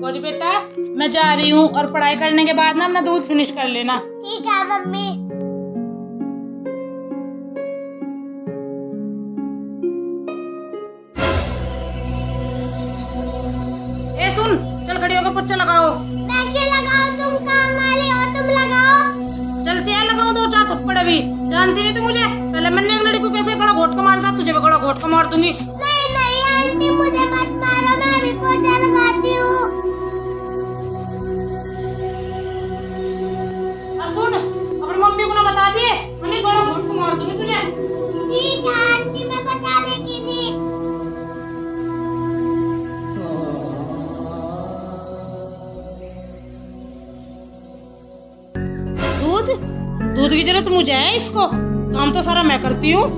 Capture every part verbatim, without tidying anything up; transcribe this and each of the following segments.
गौरी बेटा मैं जा रही हूँ और पढ़ाई करने के बाद ना अपना दूध फिनिश कर लेना। ठीक है मम्मी। ए सुन, चल खड़ी होकर पोछा लगाओ। मैं क्यों लगाऊं, तुम काम वाली हो, तुम लगाओ। चलती है लगाऊं दो चार थप्पड़। अभी जानती नहीं तू मुझे, पहले मैंने एक लड़की को कैसे गड़ा घोट का मारता, तुझे भी गड़ा घोट का मार दूंगी। नहीं नहीं आंटी मुझे मत मारो, मैं अभी पोछा लगाती हूँ। और सुन, अपनी मम्मी को ना बता दिए, मैंने गड़ा घोट का मार दूंगी तुझे। ठीक है आंटी, मैं बता देगी नहीं। दूध दूध की जरूरत मुझे है, इसको काम तो सारा मैं करती हूँ।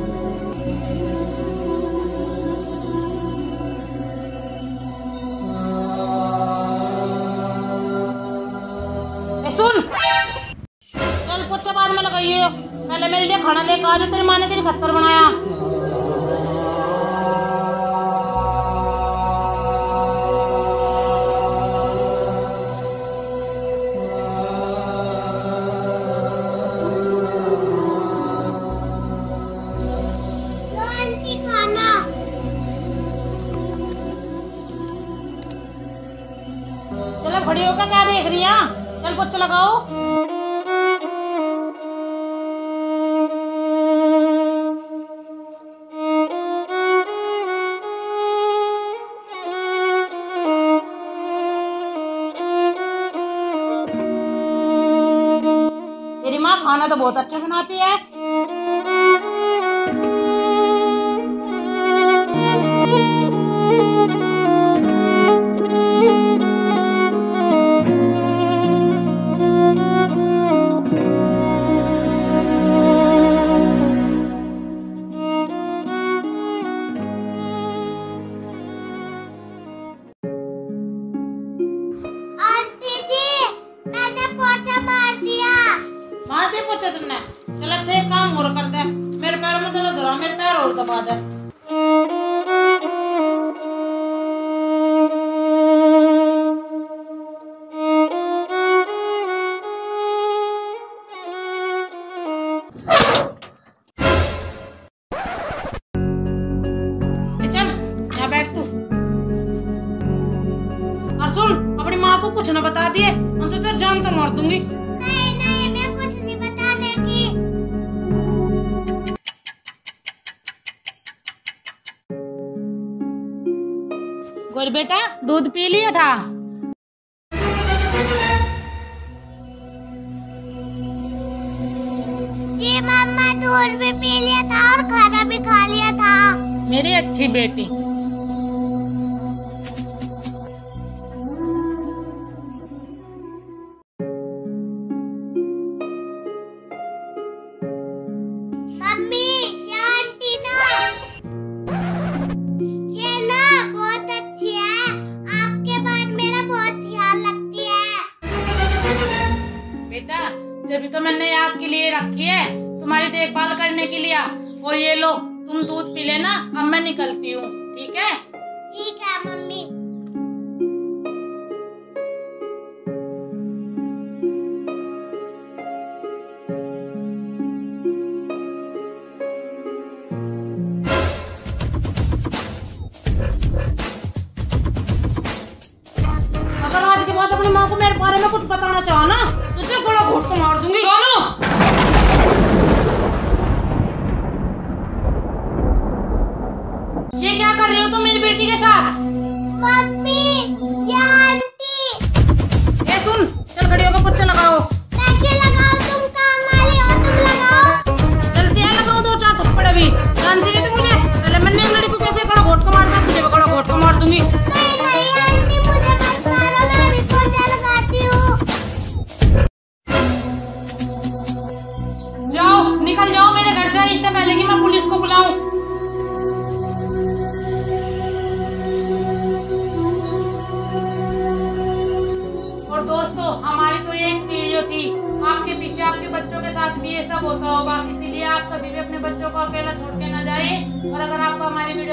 सुन, चल पोछा बाद में लगाइए, पहले मेरे लिए खाना लेकर आ जो, तेरी माँ ने तेरी खत्तर बनाया। चलो खड़ी होकर क्या देख रही है, चल पोछा लगाओ। तेरी माँ खाना तो बहुत अच्छा बनाती है। मार दे पोछा तुमने, चल अच्छा एक काम और कर दे, मेरे पैरों में दर्द हो रहा, मेरे पैर और दबा दे। चल यहाँ बैठ तू। और सुन, अपनी माँ को कुछ ना बता दिए, हम तो तेरे जान तो मार दूंगी। नहीं नहीं मैं कुछ नहीं बताने की। गौरी बेटा दूध पी लिया था? जी मम्मा, दूध भी पी लिया था और खाना भी खा लिया था। मेरी अच्छी बेटी। मम्मी ये आंटी ना, ये ना बहुत अच्छी है, आपके बाद मेरा बहुत ध्यान रखती है। बेटा जब तो मैंने ये आपके लिए रखी है, तुम्हारी देखभाल करने के लिए। और ये लो तुम दूध पी लेना, अब मैं निकलती हूँ, ठीक है? ठीक है मम्मी। अगर आज के बाद अपनी माँ को मेरे बारे में कुछ बताना चाहो ना, तो तेरे बड़ा घोट को मार दूंगी। सोनू, ये क्या कर रही हो तुम मेरी बेटी के साथ? मम्मी ये आंटी। ए सुन, चल खड़ी होकर पोछा लगाओ। मैं क्यों लगाऊं, तुम काम वाली हो, तुम लगाओ। चलती है लगाओ दो चार थप्पड़। अभी जानती नहीं तू मुझे, पहले मैंने एक लड़की को कैसे गड़ा घोट का मारता, तुझे भी गड़ा घोट का मार दूंगी। नहीं नहीं आंटी मुझे मत मारो, मैं अभी पोछा लगाती हूँ। जाओ निकल जाओ मेरे घर से, इससे पहले कि मैं पुलिस को बुलाऊं। और दोस्तों हमारी तो ये एक वीडियो थी, आपके पीछे आपके बच्चों के साथ भी ये सब होता होगा, इसीलिए आप कभी भी अपने बच्चों को अकेला छोड़ के ना जाएं। और अगर आपको हमारी वीडियो